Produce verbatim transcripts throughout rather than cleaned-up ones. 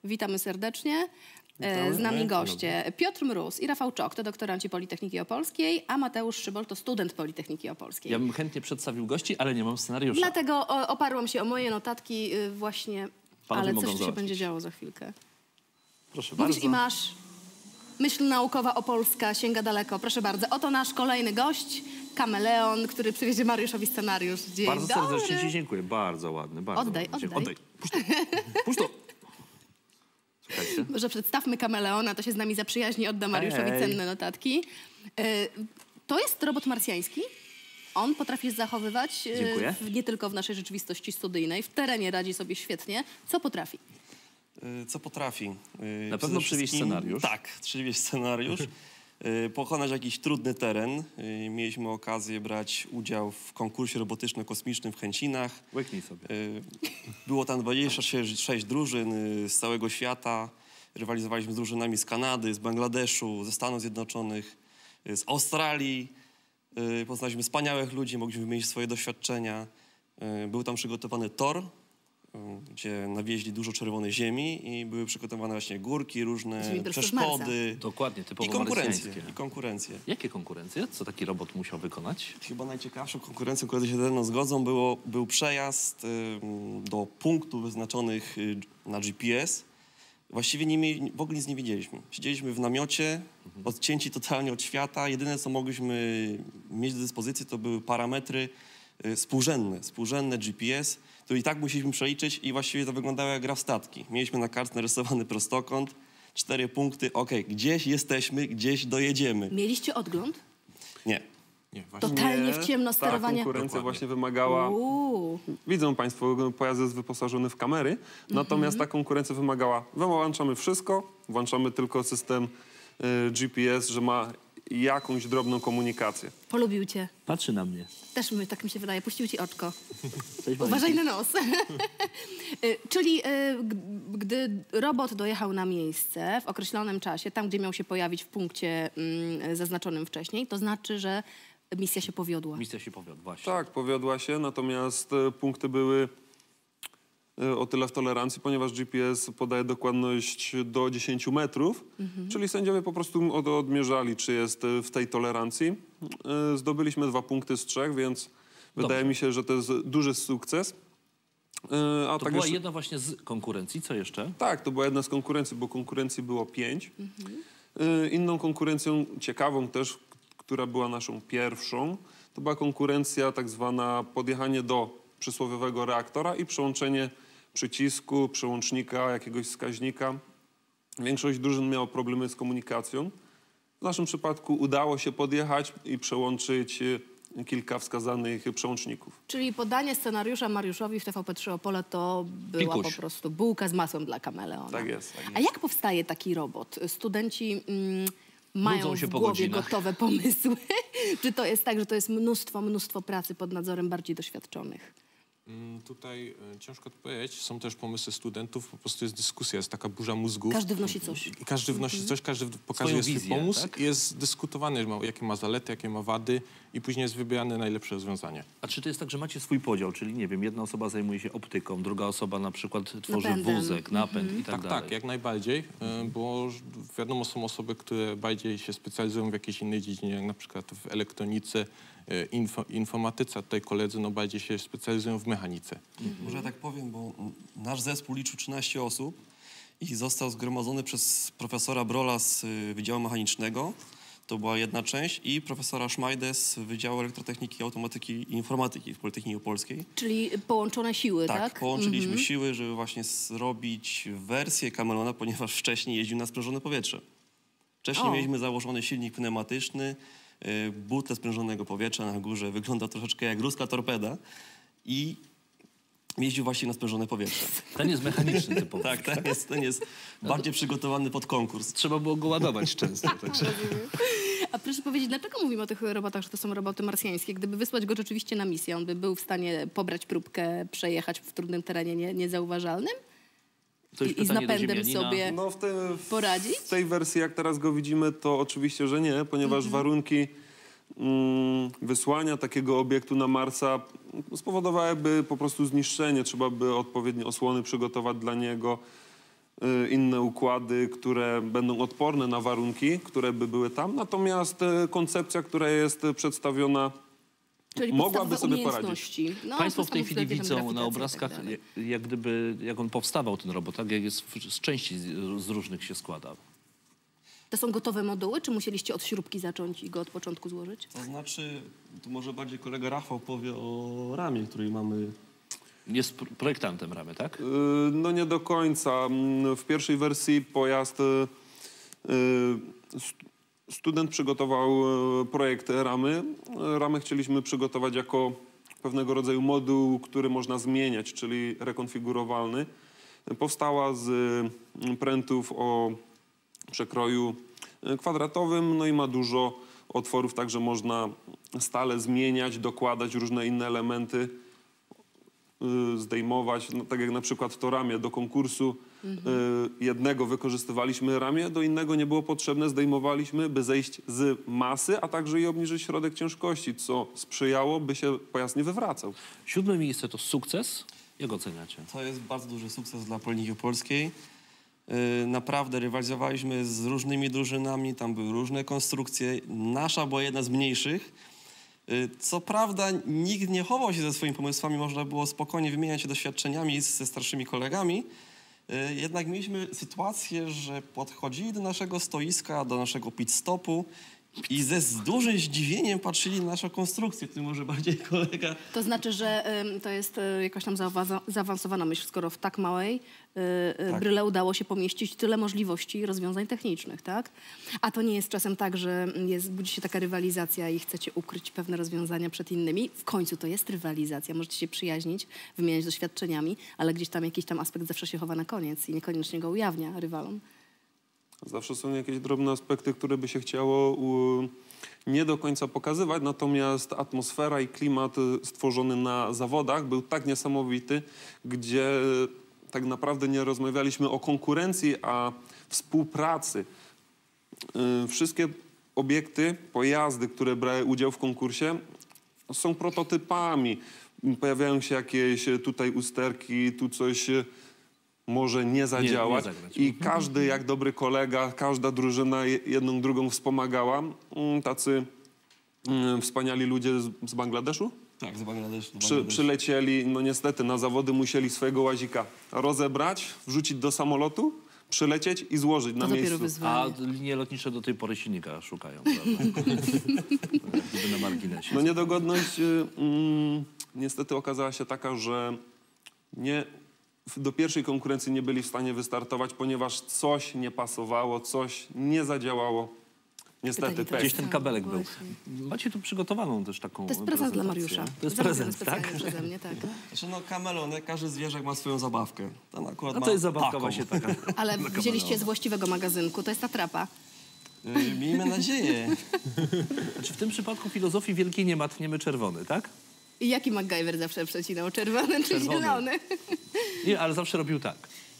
Witamy serdecznie. Witamy. Z nami goście Piotr Mróz i Rafał Czok, to doktoranci Politechniki Opolskiej, a Mateusz Szybol to student Politechniki Opolskiej. Ja bym chętnie przedstawił gości, ale nie mam scenariusza. Dlatego o, oparłam się o moje notatki właśnie, Panowie ale mogą coś się załatwić. będzie działo za chwilkę. Proszę Mówisz bardzo. i masz. Myśl naukowa opolska sięga daleko. Proszę bardzo. Oto nasz kolejny gość, kameleon, który przywiezie Mariuszowi scenariusz. Dzień Bardzo dobry. serdecznie ci dziękuję. Bardzo ładny, bardzo Oddaj, ładny. oddaj. Oddaj. Puść to. Puść to. Słuchajcie. Może przedstawmy kameleona, to się z nami zaprzyjaźni, odda Mariuszowi Ej. cenne notatki. E, to jest robot marsjański. On potrafi się zachowywać e, Dziękuję. w, nie tylko w naszej rzeczywistości studyjnej. W terenie radzi sobie świetnie. Co potrafi? Y, Co potrafi? Y, Na pewno przede przywieźć wszystkim- scenariusz. Tak, przywieźć scenariusz. Y, Pokonać jakiś trudny teren. Y, Mieliśmy okazję brać udział w konkursie robotyczno-kosmicznym w Chęcinach. Łyknij sobie. Y, Było tam dwadzieścia sześć drużyn y, z całego świata. Rywalizowaliśmy z drużynami z Kanady, z Bangladeszu, ze Stanów Zjednoczonych, y, z Australii. Y, Poznaliśmy wspaniałych ludzi, mogliśmy wymienić swoje doświadczenia. Y, Był tam przygotowany tor, y, gdzie nawieźli dużo czerwonej ziemi i były przygotowane właśnie górki, różne Ziemi prosto z przeszkody Dokładnie, i typowo konkurencje. marsjańskie. I konkurencje. Jakie konkurencje? Co taki robot musiał wykonać? Chyba najciekawszą konkurencją, koledzy się ze mną zgodzą, było, był przejazd y, do punktów wyznaczonych y, na G P S. Właściwie nie mieli, w ogóle nic nie widzieliśmy. Siedzieliśmy w namiocie, odcięci totalnie od świata. Jedyne, co mogliśmy mieć do dyspozycji, to były parametry y, współrzędne, współrzędne G P S, które i tak musieliśmy przeliczyć i właściwie to wyglądało jak gra w statki. Mieliśmy na kartce narysowany prostokąt, cztery punkty, okej, gdzieś jesteśmy, gdzieś dojedziemy. Mieliście odgląd? Nie. Nie, właśnie. Totalnie Nie, w ciemno sterowanie. Ta konkurencja Dokładnie. właśnie wymagała... Uuu. Widzą Państwo, pojazd jest wyposażony w kamery, natomiast ta konkurencja wymagała, wyłączamy wszystko, włączamy tylko system y, G P S, że ma jakąś drobną komunikację. Polubił cię. Patrzy na mnie. Też my, tak mi się wydaje. Puścił ci oczko. Cześć, Uważaj na nos. Y, Czyli y, g- gdy robot dojechał na miejsce w określonym czasie, tam gdzie miał się pojawić w punkcie mm, zaznaczonym wcześniej, to znaczy, że misja się powiodła. Misja się powiodła, właśnie. Tak, powiodła się, natomiast e, punkty były e, o tyle w tolerancji, ponieważ G P S podaje dokładność do dziesięciu metrów, czyli sędziowie po prostu od, odmierzali, czy jest e, w tej tolerancji. E, Zdobyliśmy dwa punkty z trzech, więc wydaje Dobrze. mi się, że to jest duży sukces. E, A To tak była jeszcze- jedna właśnie z konkurencji. Co jeszcze? Tak, to była jedna z konkurencji, bo konkurencji było pięć. Y, Inną konkurencją ciekawą też, która była naszą pierwszą, to była konkurencja tak zwana podjechanie do przysłowiowego reaktora i przełączenie przycisku, przełącznika, jakiegoś wskaźnika. Większość drużyn miała problemy z komunikacją. W naszym przypadku udało się podjechać i przełączyć y, kilka wskazanych przełączników. Czyli podanie scenariusza Mariuszowi w T V P trzy Opole to była Pikuś. po prostu bułka z masłem dla kameleona. Tak jest, tak A jak powstaje taki robot? Studenci mm, mają Nudzą się w po głowie godzinach. gotowe pomysły? Czy to jest tak, że to jest mnóstwo, mnóstwo pracy pod nadzorem bardziej doświadczonych? Mm, Tutaj e, ciężko odpowiedzieć. Są też pomysły studentów, po prostu jest dyskusja, jest taka burza mózgów. Każdy wnosi coś. I każdy wnosi coś, każdy w- pokazuje swój wizję, pomysł. tak? Jest dyskutowane, ma- jakie ma zalety, jakie ma wady i później jest wybierane najlepsze rozwiązanie. A czy to jest tak, że macie swój podział? Czyli nie wiem, jedna osoba zajmuje się optyką, druga osoba na przykład tworzy Napędem. wózek, napęd i tak, Tak, dalej. tak, jak najbardziej, e, bo ż- wiadomo, są osoby, które bardziej się specjalizują w jakiejś innej dziedzinie, jak na przykład w elektronice, e, info, informatyce, a tutaj koledzy no, bardziej się specjalizują w mechanice. Może ja tak powiem, bo nasz zespół liczył trzynaście osób i został zgromadzony przez profesora Brola z y, Wydziału Mechanicznego. To była jedna część i profesora Szmajdę z Wydziału Elektrotechniki, Automatyki i Informatyki w Politechniki Opolskiej. Czyli połączone siły, tak? Tak, połączyliśmy siły, żeby właśnie zrobić wersję Kameleona, ponieważ wcześniej jeździł na sprężone powietrze. Wcześniej O. mieliśmy założony silnik pneumatyczny, y, butlę sprężonego powietrza na górze. Wygląda troszeczkę jak ruska torpeda i jeździł właśnie na sprężone powietrze. Ten jest mechaniczny typowo. Tak, ten jest, ten jest bardziej przygotowany pod konkurs. Trzeba było go ładować często. Także. A proszę powiedzieć, dlaczego mówimy o tych robotach, że to są roboty marsjańskie? Gdyby wysłać go rzeczywiście na misję, on by był w stanie pobrać próbkę, przejechać w trudnym terenie nie, niezauważalnym? To już I, I z pytanie do napędem ziemianina. sobie No w, te, w poradzić? w tej wersji, jak teraz go widzimy, to oczywiście, że nie, ponieważ warunki mm, wysłania takiego obiektu na Marsa spowodowałyby po prostu zniszczenie. Trzeba by odpowiednie osłony przygotować dla niego. y, inne układy, które będą odporne na warunki, które by były tam. Natomiast y, koncepcja, która jest przedstawiona, Czyli mogłaby sobie poradzić. umiejętności. No, Państwo w tej podstawowe chwili względy, widzą na grawitacja i obrazkach, tak dalej. jak, jak gdyby, jak on powstawał, ten robot, tak? Jak jest w- z części z, z różnych się składał. To są gotowe moduły, czy musieliście od śrubki zacząć i go od początku złożyć? To znaczy, tu może bardziej kolega Rafał powie o ramie, której mamy. Jest pr- projektantem ramy, tak? Y, No nie do końca. Mm, W pierwszej wersji pojazd y, y, st- student przygotował y, projekt ramy. Y, Ramę chcieliśmy przygotować jako pewnego rodzaju moduł, który można zmieniać, czyli rekonfigurowalny. Y, Powstała z y, prętów o przekroju y, kwadratowym, no i ma dużo otworów, także można stale zmieniać, dokładać różne inne elementy, y, zdejmować, no, tak jak na przykład to ramię do konkursu. Y, jednego wykorzystywaliśmy ramię, do innego nie było potrzebne, zdejmowaliśmy, by zejść z masy, a także i obniżyć środek ciężkości, co sprzyjało, by się pojazd nie wywracał. Siódme miejsce to sukces. Jak oceniacie? To jest bardzo duży sukces dla Polonii Opolskiej. Yy, Naprawdę rywalizowaliśmy z różnymi drużynami, tam były różne konstrukcje. Nasza była jedna z mniejszych. Yy, Co prawda nikt nie chował się ze swoimi pomysłami, można było spokojnie wymieniać się doświadczeniami ze starszymi kolegami. Yy, Jednak mieliśmy sytuację, że podchodzili do naszego stoiska, do naszego pit stopu i ze z dużym zdziwieniem patrzyli na naszą konstrukcję, który może bardziej kolega. To znaczy, że ym, to jest y, jakaś tam zaawa- zaawansowana myśl, skoro w tak małej y, y, Tak. bryle udało się pomieścić tyle możliwości i rozwiązań technicznych, tak? A to nie jest czasem tak, że jest, budzi się taka rywalizacja i chcecie ukryć pewne rozwiązania przed innymi. W końcu to jest rywalizacja, możecie się przyjaźnić, wymieniać doświadczeniami, ale gdzieś tam jakiś tam aspekt zawsze się chowa na koniec i niekoniecznie go ujawnia rywalom. Zawsze są jakieś drobne aspekty, które by się chciało u, nie do końca pokazywać, natomiast atmosfera i klimat y, stworzony na zawodach był tak niesamowity, gdzie tak naprawdę nie rozmawialiśmy o konkurencji, a współpracy. Y, Wszystkie obiekty, pojazdy, które brały udział w konkursie, są prototypami. Pojawiają się jakieś y, tutaj usterki, tu coś y, może nie zadziałać. zagrać. I każdy, jak dobry kolega, każda drużyna je- jedną drugą wspomagała. Mm, Tacy mm, wspaniali ludzie z, z Bangladeszu Tak, z Bangladeszu. z przy, Bangladeszu. przylecieli, no niestety na zawody musieli swojego łazika rozebrać, wrzucić do samolotu, przylecieć i złożyć To na dopiero miejscu. A wyzwanie. linie lotnicze do tej pory silnika szukają, prawda? Gdyby na marginesie. No niedogodność y, mm, niestety okazała się taka, że nie, w- do pierwszej konkurencji nie byli w stanie wystartować, ponieważ coś nie pasowało, coś nie zadziałało. Niestety Pytanie to pech. Gdzieś ten kabelek był. Właśnie. Macie tu przygotowaną też taką To jest prezent dla prezentację. Mariusza. To jest Zamówiony prezent, tak? specjalnie przeze mnie, tak. Znaczy no kamelon, jak każdy zwierzak ma swoją zabawkę. Ten akurat No ma to jest zabawka taką. właśnie taka. Ale wzięliście z właściwego magazynku, to jest atrapa. Yy, Miejmy nadzieję. Znaczy w tym przypadku filozofii wielkiej nie ma, tniemy czerwony, tak? I jaki MacGyver zawsze przecinał? Czerwony czy Czerwony. zielony? Nie, ale zawsze robił tak.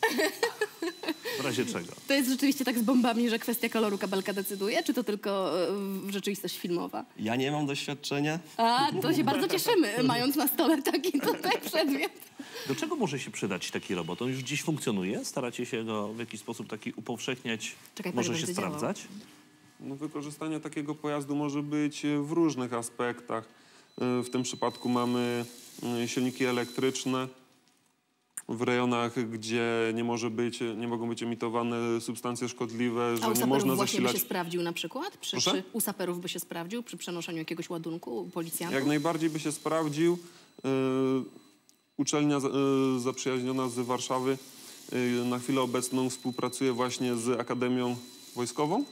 W razie czego. To jest rzeczywiście tak z bombami, że kwestia koloru kabelka decyduje, czy to tylko e, rzeczywistość filmowa? Ja nie mam doświadczenia. A, to się bardzo cieszymy, mając na stole taki tutaj przedmiot. Do czego może się przydać taki robot? On już dziś funkcjonuje? Staracie się go w jakiś sposób taki upowszechniać? Czekaj, może panie, się będzie działał. sprawdzać? No, wykorzystanie takiego pojazdu może być e, w różnych aspektach. E, W tym przypadku mamy e, silniki elektryczne. W rejonach, gdzie nie, może być, nie mogą być emitowane substancje szkodliwe, A że u nie saperów można właśnie by zasilać. się sprawdził na przykład? Przy, Proszę? przy, u saperów by się sprawdził przy przenoszeniu jakiegoś ładunku u policjantów? Jak najbardziej by się sprawdził. E, Uczelnia za- e, zaprzyjaźniona z Warszawy e, na chwilę obecną współpracuje właśnie z Akademią Wojskową.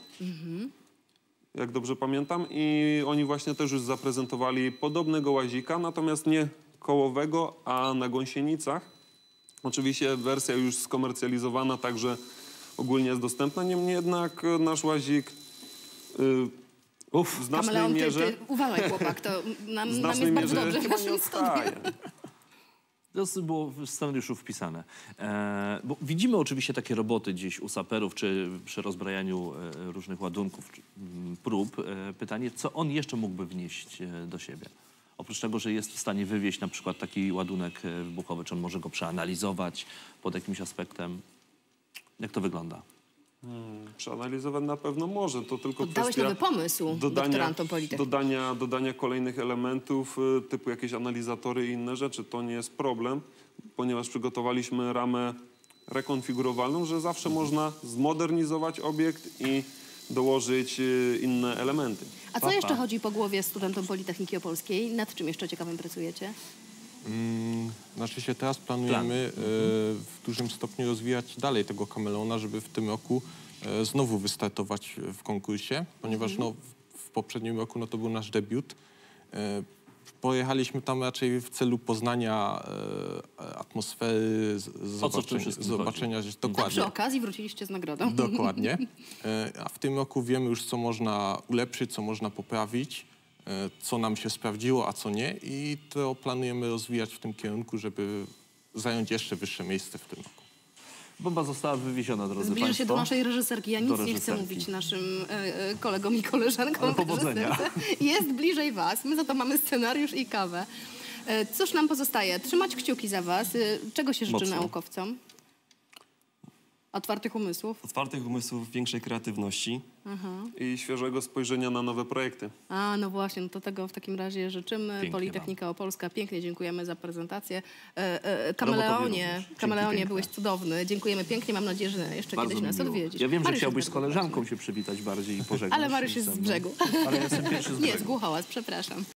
Jak dobrze pamiętam. I oni właśnie też już zaprezentowali podobnego łazika, natomiast nie kołowego, a na gąsienicach. Oczywiście wersja już skomercjalizowana, także ogólnie jest dostępna. Niemniej jednak e, nasz łazik y, Uf, w znacznej Kameleon, ty, mierze... ty uważaj chłopak, to nam, w nam znacznej jest bardzo mierze dobrze w chyba nie naszym studiu. odstaje. to było w scenariuszu wpisane. E, bo widzimy oczywiście takie roboty gdzieś u saperów, czy przy rozbrajaniu e, różnych ładunków, czy, mm, prób. E, pytanie, co on jeszcze mógłby wnieść e, do siebie? Oprócz tego, że jest w stanie wywieźć na przykład taki ładunek e, wybuchowy, czy on może go przeanalizować pod jakimś aspektem? Jak to wygląda? Hmm, przeanalizować na pewno może, to tylko Oddałeś kwestia nowy pomysł dodania, doktorantom Politechniki. dodania, dodania kolejnych elementów y, typu jakieś analizory i inne rzeczy. To nie jest problem, ponieważ przygotowaliśmy ramę rekonfigurowalną, że zawsze można zmodernizować obiekt i dołożyć y, inne elementy. A co jeszcze chodzi po głowie studentom Politechniki Opolskiej? Nad czym jeszcze ciekawym pracujecie? Mm, znaczy się teraz planujemy e, w dużym stopniu rozwijać dalej tego Kameleona, żeby w tym roku e, znowu wystartować w konkursie, ponieważ no, w, w poprzednim roku no, to był nasz debiut. E, pojechaliśmy tam raczej w celu poznania e, atmosfery, z, O co w tym zobaczenia, wszystkim zobaczenia że A dokładnie. przy okazji wróciliście z nagrodą. Dokładnie. E, A w tym roku wiemy już, co można ulepszyć, co można poprawić, e, co nam się sprawdziło, a co nie. I to planujemy rozwijać w tym kierunku, żeby zająć jeszcze wyższe miejsce w tym roku. Bomba została wywieziona, drodzy Zbliża państwo. się do naszej reżyserki. Ja nic Do nie chcę reżyserki. mówić naszym e, e, kolegom i koleżankom. Ale w powodzenia. reżyserce. Jest bliżej was. My za to mamy scenariusz i kawę. E, cóż nam pozostaje? Trzymać kciuki za was. E, czego się życzy Mocno. naukowcom? Otwartych umysłów. Otwartych umysłów, większej kreatywności. I świeżego spojrzenia na nowe projekty. A, no właśnie, no to tego w takim razie życzymy. Pięknie Politechnika Opolska, pięknie dziękujemy za prezentację. E, e, Kameleonie, również. Dzięki Kameleonie piękne. byłeś cudowny. Dziękujemy pięknie. Mam nadzieję, że jeszcze Bardzo kiedyś mi nas miło. odwiedzisz. Ja wiem, że Mariusz chciałbyś jest z bardzo koleżanką ważny. się przywitać bardziej i pożegnać. Ale Mariusz się jest ze z mną. brzegu. Ale ja jestem pierwszy z Nie, brzegu. z Głuchołaz, przepraszam.